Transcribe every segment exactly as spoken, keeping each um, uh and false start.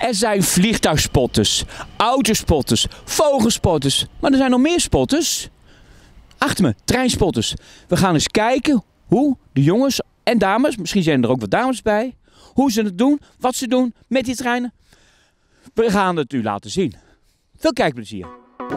Er zijn vliegtuigspotters, autospotters, vogelspotters, maar er zijn nog meer spotters. Achter me, treinspotters. We gaan eens kijken hoe de jongens en dames, misschien zijn er ook wat dames bij, hoe ze het doen, wat ze doen met die treinen. We gaan het u laten zien. Veel kijkplezier.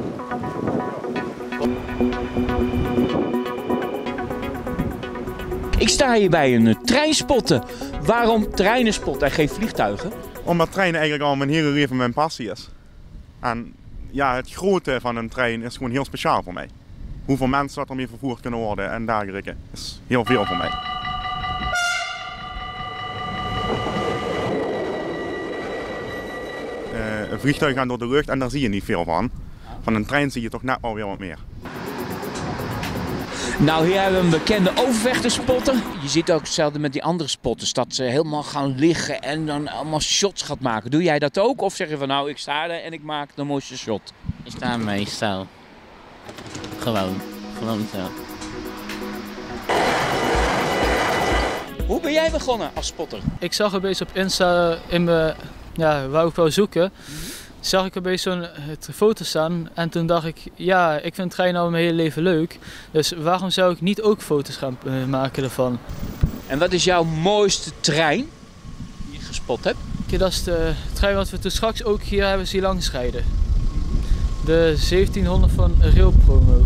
Ik sta hier bij een uh, treinspotten. Waarom treinen spotten en geen vliegtuigen? Omdat treinen eigenlijk al mijn hele leven mijn passie is. En ja, het grootte van een trein is gewoon heel speciaal voor mij. Hoeveel mensen dat ermee vervoerd kunnen worden en dergelijke is heel veel voor mij. Uh, een vliegtuig gaat door de lucht en daar zie je niet veel van. Van een trein zie je toch net alweer wat meer. Nou, hier hebben we een bekende overvechterspotter. Je ziet ook hetzelfde met die andere spotters, dat ze helemaal gaan liggen en dan allemaal shots gaat maken. Doe jij dat ook? Of zeg je van nou, ik sta er en ik maak de mooiste shot? Ik sta meestal. Gewoon. Gewoon zo. Hoe ben jij begonnen als spotter? Ik zag een beetje op Insta, in mijn, ja, wou ik wel zoeken. Mm-hmm. Zag ik een beetje zo'n foto staan en toen dacht ik, ja, ik vind treinen al mijn hele leven leuk. Dus waarom zou ik niet ook foto's gaan uh, maken ervan? En wat is jouw mooiste trein die je gespot hebt? Ja, dat is de trein wat we toen straks ook hier hebben zien langsrijden. De zeventienhonderd van Rail Promo.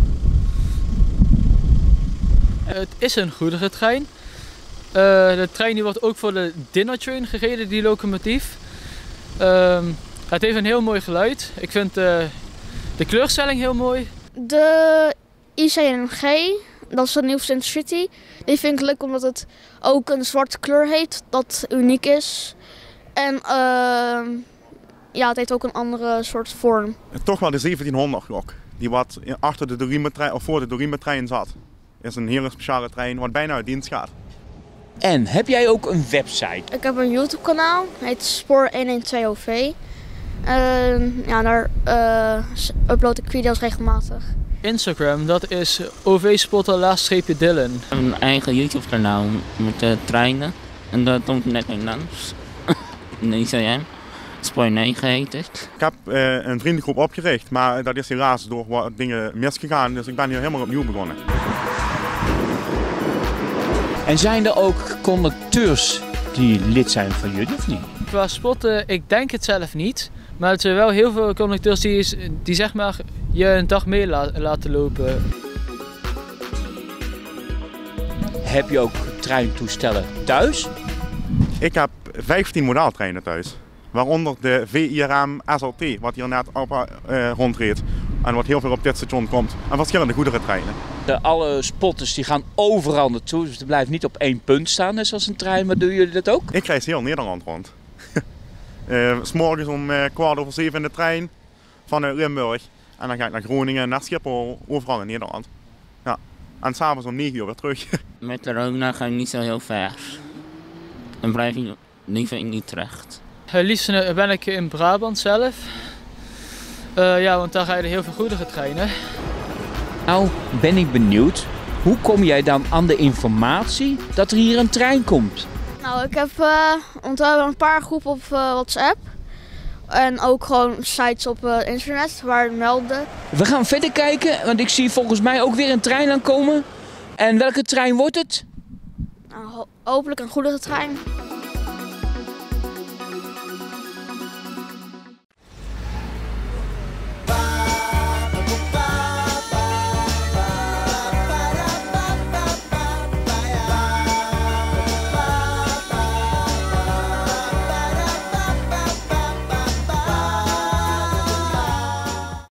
Het is een goederentrein. Uh, de trein die wordt ook voor de Dinner Train gereden, die locomotief. Um, Het heeft een heel mooi geluid. Ik vind uh, de kleurstelling heel mooi. De I C N G, dat is de nieuwste Intercity. Die vind ik leuk omdat het ook een zwarte kleur heeft, dat uniek is. En uh, ja, het heeft ook een andere soort vorm. Toch wel de zeventienhonderd klok, die wat achter de Dorime-trein of voor de Dorime-trein zat. Is een hele speciale trein wat bijna uit dienst gaat. En heb jij ook een website? Ik heb een YouTube kanaal, het heet Spoor honderdtwaalf O V. Uh, ja, daar uh, upload ik video's regelmatig. Instagram, dat is O V-spotter laagstreepje Dylan. Ik heb een eigen YouTube kanaal met de treinen en dat komt net in langs. De I C M. Spoor negen heet het. Ik heb uh, een vriendengroep opgericht, maar dat is helaas door wat dingen misgegaan, dus ik ben hier helemaal opnieuw begonnen. En zijn er ook conducteurs die lid zijn van jullie of niet? Qua spotten, ik denk het zelf niet. Maar er zijn wel heel veel conducteurs die, die zeg maar je een dag mee la laten lopen. Heb je ook treintoestellen thuis? Ik heb vijftien modaaltreinen thuis. Waaronder de V I R M S L T, wat hier net op, uh, rondreed. En wat heel veel op dit station komt. En verschillende goederentreinen. De alle spotters die gaan overal naartoe, dus het blijft niet op één punt staan, net zoals een trein. Maar doen jullie dat ook? Ik reis heel Nederland rond. uh, 's morgens om uh, kwart over zeven in de trein vanuit Limburg. En dan ga ik naar Groningen, naar Schiphol, overal in Nederland. Ja. En s'avonds om negen uur weer terug. Met corona ga je niet zo heel ver. Dan blijf je liever in Utrecht. Het liefst ben ik in Brabant zelf. Uh, ja, want daar rijden heel veel goederentreinen. Nou, ben ik benieuwd. Hoe kom jij dan aan de informatie dat er hier een trein komt? Nou, ik heb uh, onthouden een paar groepen op uh, WhatsApp. En ook gewoon sites op uh, internet waar het melden. We gaan verder kijken, want ik zie volgens mij ook weer een trein aankomen. En welke trein wordt het? Nou, ho hopelijk een goederentrein.